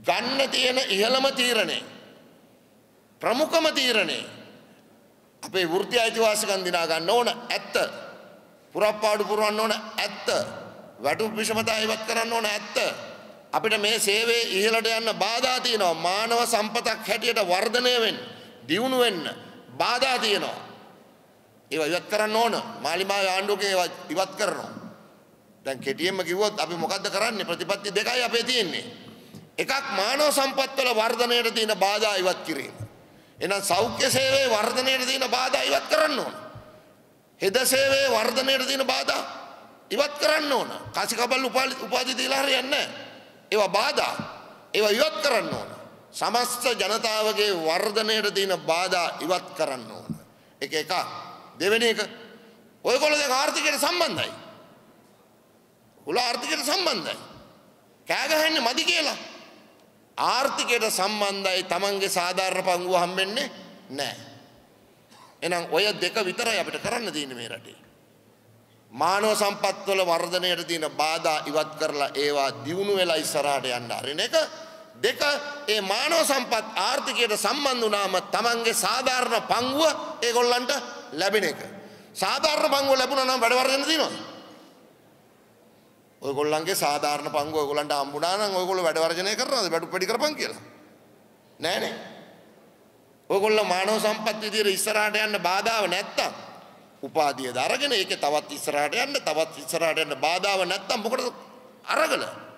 ගන්න තියෙන ඉහළම තීරණය ප්‍රමුඛම තීරණය අපේ වෘත්ති අයිතිවාසිකම් දිනා ගන්න ඕන ඇත්ත පුරප්පාඩු පුරවන්න ඕන ඇත්ත වැටුප් විෂමතා ඉවත් කරන්න ඕන ඇත්ත අපිට මේ සේවයේ ඉහළට යන්න බාධා තියෙනවා මානව සම්පතක් හැටියට වර්ධනය වෙන්න දියුණු වෙන්න බාධා තියෙනවා ඒවා ඉවත් කරන්න ඕන මාලිමාවේ ආණ්ඩුවකින් ඒවා ඉවත් කරනවා දැන් කෙටියෙන්ම කිව්වොත් අපි මොකද්ද කරන්නේ ප්‍රතිපත්ති දෙකයි අපේ තියෙන්නේ එකක් මානව සම්පත් වල වර්ධනයට තියෙන බාධා ඉවත් කිරීම එහෙනම් සෞඛ්‍ය සේවයේ වර්ධනයට තියෙන බාධා ඉවත් කරන්න ඕන හෙද සේවයේ වර්ධනයට තියෙන බාධා ඉවත් කරන්න ඕන කාසිකබල් උපාධි දීලා හරියන්නේ නැහැ ඒවා බාධා ඒවා ඉවත් කරන්න ඕන සමස්ත ජනතාවගේ වර්ධනයට තියෙන බාධා ඉවත් කරන්න ඕන එක දෙවෙනි එක ඔයගොල්ලෝ දැන් ආර්ථිකයට සම්බන්ධයි උල ආර්ථිකයට සම්බන්ධයි කෑ ගහන්නේ මදි කියලා ආර්ථිකයට සම්බන්ධයි තමන්ගේ සාධාරණ පංගුව හම්බෙන්නේ නැහැ එහෙනම් ඔය දෙක විතරයි අපිට කරන්න තියෙන්නේ මේ රටේ මානව සම්පත් වල වර්ධනයට තියෙන බාධා ඉවත් කරලා ඒවා දියුණු වෙලා ඉස්සරහට යන්න ආරින එක දෙක ඒ මානව සම්පත් ආර්ථිකයට සම්බන්ධ වුණාම තමන්ගේ සාධාරණ පංගුව ඒගොල්ලන්ට ලැබෙන එක සාධාරණ පංගුව ලැබුණා නම් වැඩ වර්ධන තියෙනවද ඔයගොල්ලන්ගේ සාධාරණ පංගුව ඔයගොල්ලන්ට හම්බුණා නම් ඔයගොල්ලෝ වැඩ වර්ධනය කරනවද වැඩ වැඩි කරපන් කියලා නෑනේ ඔයගොල්ලෝ මානව සම්පත් විදියට ඉස්සරහට යන්න බාධාව නැත්තම් උපාධිය දරගෙන ඒකේ තවත් ඉස්සරහට යන්න බාධාව නැත්තම් මොකටද අරගල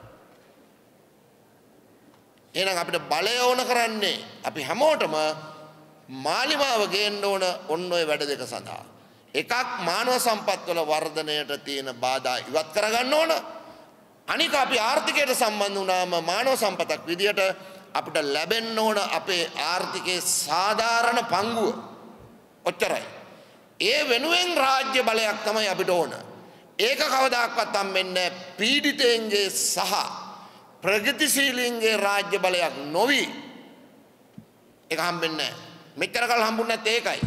එහෙනම් අපිට බලය ඕන කරන්නේ අපි හැමෝටම මාලිමාව ගේන්න ඕන ඔන්න ඔය වැඩ දෙක සඳහා එකක් මානව සම්පත් වල වර්ධනයට තියෙන බාධා ඉවත් කරගන්න ඕන අනික අපි ආර්ථිකයට සම්බන්ධ වුණාම මානව සම්පතක් විදියට අපිට ලැබෙන්න ඕන අපේ ආර්ථිකයේ සාධාරණ පංගුව ඔච්චරයි ඒ වෙනුවෙන් රාජ්‍ය බලයක් තමයි අපිට ඕන ඒක කවදාකවත් හම්බෙන්නේ පීඩිතයින්ගේ සහ ප්‍රගතිශීලීන්ගේ රාජ්‍ය බලයක් නොවි ඒක හම්බෙන්නේ මෙච්චර කල් හම්බුනේ නැත්තේ ඒකයි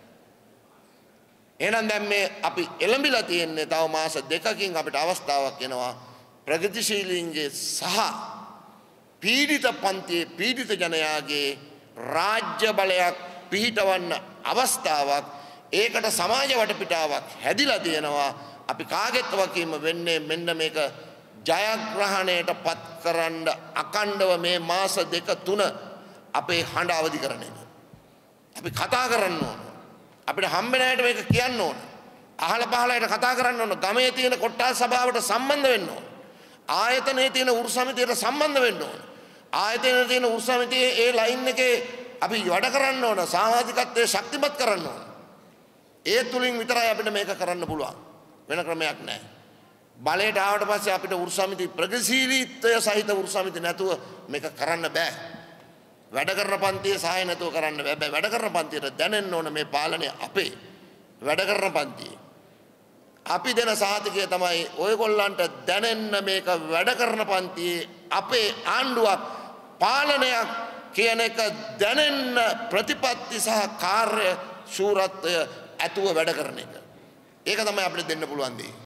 එහෙනම් දැන් මේ අපි එළඹිලා තියෙන්නේ තව මාස දෙකකින් අපිට අවස්ථාවක් එනවා ප්‍රගතිශීලීන්ගේ සහ පීඩිත පන්තියේ පීඩිත ජනයාගේ රාජ්‍ය බලයක් පිහිටවන්න අවස්ථාවක් ඒකට සමාජ වටපිටාවක් හැදිලා තියෙනවා අපි කාගෙත් වකීම වෙන්නේ මෙන්න මේක ජයග්‍රහණයට පත් කරන්න අකණ්ඩව මේ මාස දෙක තුන අපේ හඬ අවදි කරන එක අපි කතා කරන්න ඕන අපිට හම්බෙන අයට මේක කියන්න ඕන අහල පහලයට කතා කරන්න ඕන ගමේ තියෙන කොට්ටාස සභාවට සම්බන්ධ වෙන්න ඕන ආයතනයේ තියෙන උරු සමිතියට සම්බන්ධ වෙන්න ඕන ආයතනයේ තියෙන උරු සමිතියේ ඒ ලයින් එකේ අපි වැඩ කරන්න ඕන සමාජිකත්වයේ ශක්තිමත් කරන්න ඕන ඒ තුලින් විතරයි අපිට මේක කරන්න පුළුවන් වෙන ක්‍රමයක් නැහැ බලයට ආවට පස්සේ අපිට උරු සමිති ප්‍රගතිශීලීත්වය සහිත උරු සමිති නැතුව මේක කරන්න බෑ වැඩ කරන පන්තියේ සහාය නැතුව කරන්න බෑ වැඩ කරන පන්තියට දැනෙන්න ඕන මේ පාලනය අපේ වැඩ කරන පන්තියේ අපි දෙන සහතිකය තමයි ඔයගොල්ලන්ට දැනෙන්න මේක වැඩ කරන පන්තියේ අපේ ආණ්ඩුවක් පාලනයක් කියන එක දැනෙන්න ප්‍රතිපත්ති සහ කාර්ය ශූරත්වය ඇතුව වැඩ කරන එක ඒක තමයි අපිට දෙන්න පුළුවන් දේ